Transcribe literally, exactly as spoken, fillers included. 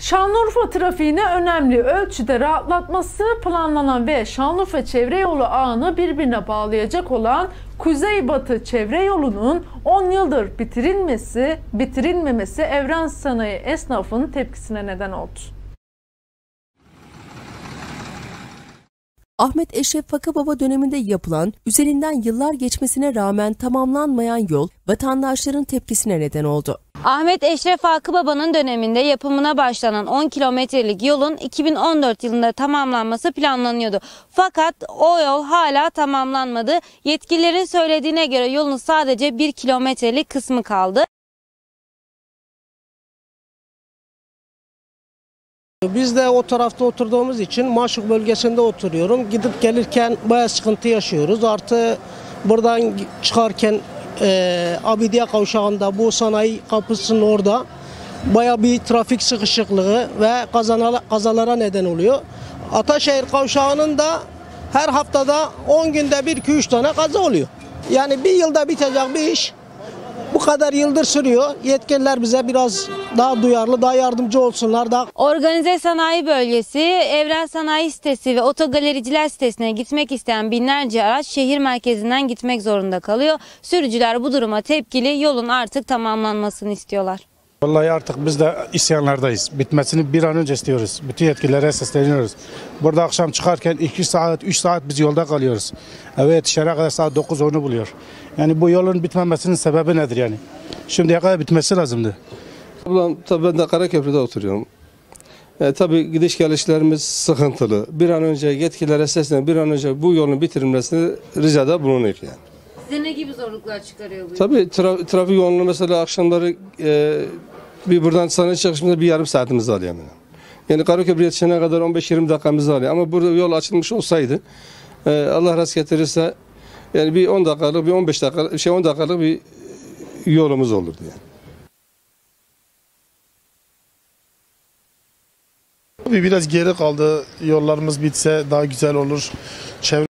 Şanlıurfa trafiğini önemli ölçüde rahatlatması planlanan ve Şanlıurfa çevre yolu ağını birbirine bağlayacak olan Kuzeybatı çevre yolunun on yıldır bitirilmesi, bitirilmemesi Evren Sanayi esnafının tepkisine neden oldu. Ahmet Eşref Fakababa döneminde yapılan, üzerinden yıllar geçmesine rağmen tamamlanmayan yol vatandaşların tepkisine neden oldu. Ahmet Eşref Akbaba'nın döneminde yapımına başlanan on kilometrelik yolun iki bin on dört yılında tamamlanması planlanıyordu. Fakat o yol hala tamamlanmadı. Yetkililerin söylediğine göre yolun sadece bir kilometrelik kısmı kaldı. Biz de o tarafta oturduğumuz için Maşuk bölgesinde oturuyorum. Gidip gelirken bayağı sıkıntı yaşıyoruz. Artı buradan çıkarken e, Abidiye kavşağında bu sanayi kapısının orada bayağı bir trafik sıkışıklığı ve kazalara, kazalara neden oluyor. Ataşehir kavşağının da her haftada on günde bir iki üç tane kaza oluyor. Yani bir yılda bitecek bir iş bu kadar yıldır sürüyor. Yetkililer bize biraz daha duyarlı, daha yardımcı olsunlar. Daha... Organize sanayi bölgesi, Evren Sanayi sitesi ve otogalericiler sitesine gitmek isteyen binlerce araç şehir merkezinden gitmek zorunda kalıyor. Sürücüler bu duruma tepkili, yolun artık tamamlanmasını istiyorlar. Vallahi artık biz de isyanlardayız. Bitmesini bir an önce istiyoruz. Bütün yetkililere sesleniyoruz. Burada akşam çıkarken iki saat, üç saat biz yolda kalıyoruz. Eve yetişene kadar saat dokuz onu buluyor. Yani bu yolun bitmemesinin sebebi nedir yani? Şimdiye kadar bitmesi lazımdı. Tabii ben de Karaköprü'de oturuyorum. E, tabii gidiş gelişlerimiz sıkıntılı. Bir an önce yetkililere seslenip bir an önce bu yolun bitirilmesini ricada bulunuyor yani. Size ne gibi zorluklar çıkarıyor bu? Tabii tra trafik yoğunluğu mesela akşamları e, bir buradan sanayi çıkışında bir yarım saatimizi alıyor. Yani, yani Karaköprü yetişene kadar on beş yirmi dakikamızı alıyor. Ama burada yol açılmış olsaydı e, Allah rast getirirse yani bir on dakikalık bir on beş dakikalık şey on dakikalık bir yolumuz olurdu yani. Biraz geri kaldı. Yollarımız bitse daha güzel olur. Çevre